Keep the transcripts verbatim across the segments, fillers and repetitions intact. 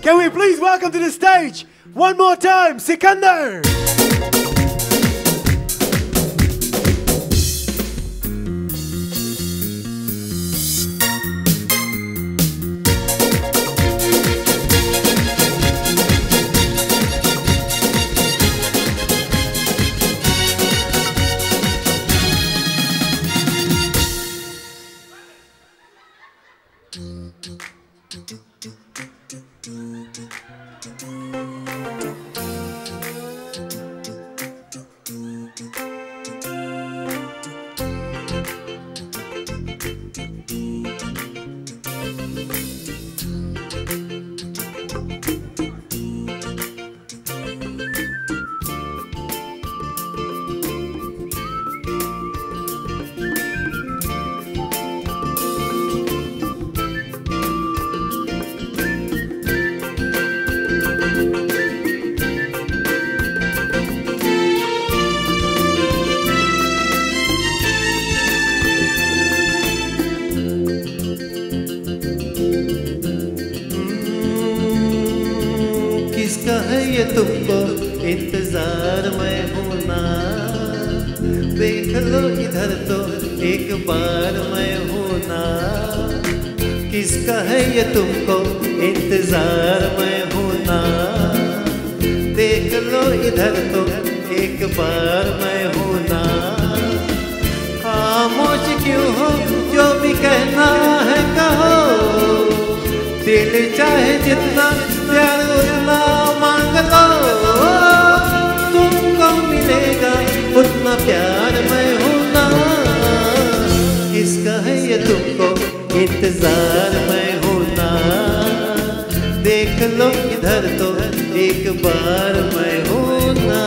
Can we please welcome to the stage one more time, Sikandar? ये तुमको इंतजार में हूँ ना, देख लो इधर तो एक बार मैं हूँ ना। किसका है ये तुमको इंतजार में हूँ ना, देख लो इधर तो एक बार मैं हूँ ना। खामोश क्यों हो, जो भी कहना है कहो, दिल चाहे जितना प्यार उतना मांग लो, तुमको मिलेगा उतना प्यार मैं हूँ ना। किसका है ये तुमको इंतजार मैं हूँ ना, देख लो इधर तो एक बार मैं हूँ ना।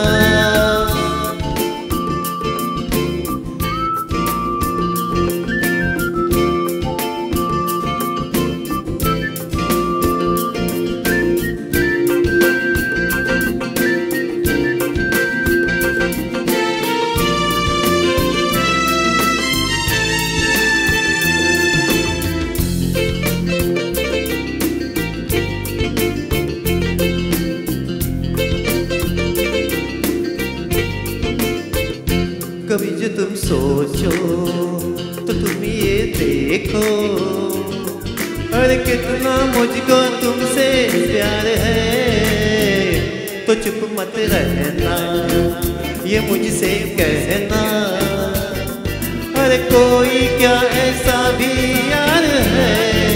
कभी जो तुम सोचो तो तुम ये देखो, अरे कितना मुझको तुमसे प्यार है। तो चुप मत रहना, ये मुझसे कहना, अरे कोई क्या ऐसा भी यार है।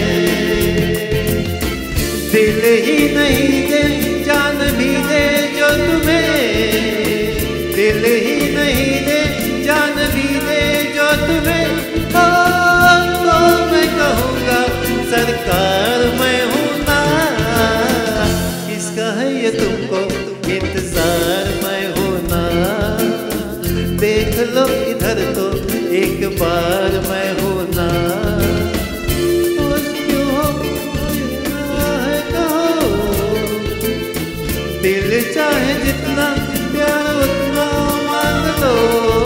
दिल ही नहीं दे जान भी दे जो तुम्हें, दिल ही नहीं दे जान भी दे जो तुम्हें, ओ, तो मैं कहूँगा सरकार मैं हूँ ना। किसका है ये तुमको इंतजार मैं हूँ ना, देख लो इधर तो एक बार मैं हूँ ना। क्यों हो है कहो, दिल चाहे जितना प्यार उतना मांग लो,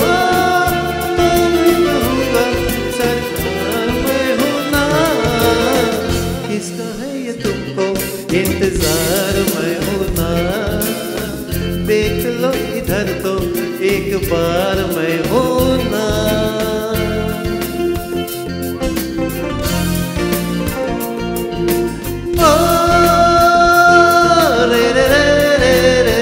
इंतजार मैं हूँ ना, देख लो इधर तो एक बार मैं हूँ ना। ओ रे रे रे रे रे,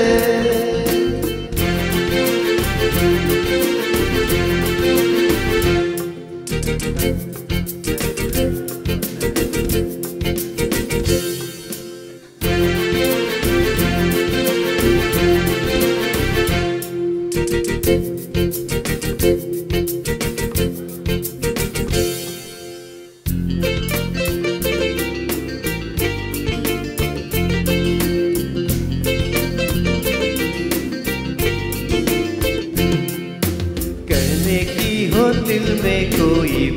दिल में कोई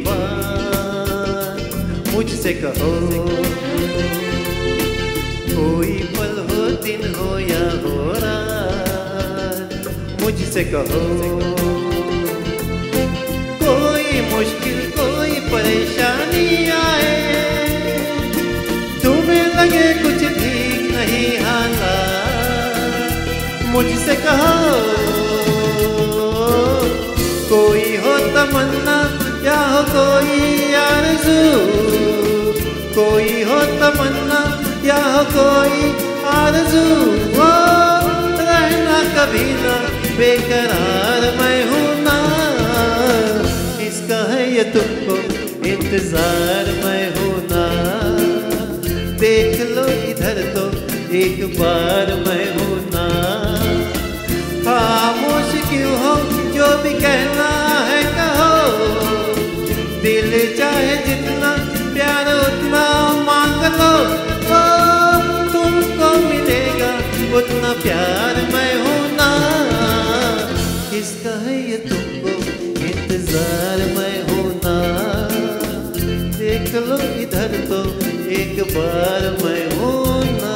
बात मुझसे कहो, कोई पल हो दिन हो या हो रात मुझसे कहो। कोई मुश्किल कोई परेशानी आए, तुम्हें लगे कुछ ठीक हालात मुझसे कहो कोई हो तमन्ना या हो कोई आरज़ू कोई हो तमन्ना या हो कोई आरज़ू वो रहना कभी ना बेकरार मैं हूँ ना इसका है ये तुमको इंतजार मैं हूँ ना देख लो इधर तो एक बार मैं हूँ ना खामोश क्यों हो जो भी कहना है कहो दिल चाहे जितना प्यार उतना मांग लो ओ तुमको मिलेगा उतना प्यार मैं हूँ ना किसका है ये तुमको इंतजार मैं हूँ ना देख लो इधर तो एक बार मैं हूँ ना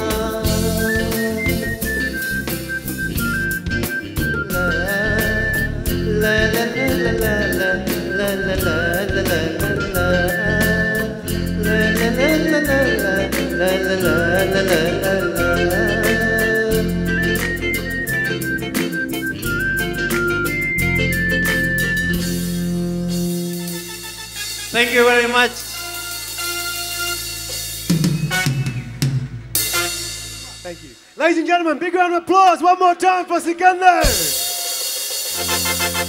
ला ला ला ला ला ला ला ला ला ला ला ला ला ला Thank you very much. Thank you. Ladies and gentlemen, big round of applause one more time for Sikandar.